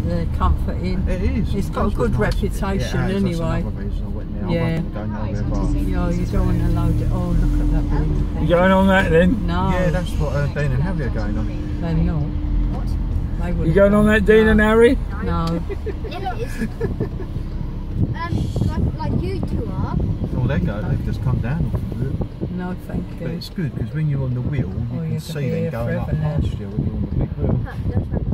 the Comfort Inn. It is. It's got a good reputation anyway. That's another reason I went there. Yeah. I won't go nowhere but. Yeah, you don't want to load it. Oh, look at that bloody thing. You going on that then? No. Yeah, that's what Dean and Harry are going on. They're not. What? They wouldn't. You going on that, Dean and Harry? No. It is. Like you two are. Well, they go. They've just come down off of it. No, thank you. But it's good because when you're on the wheel, you can see them going up past you when you're on the big wheel.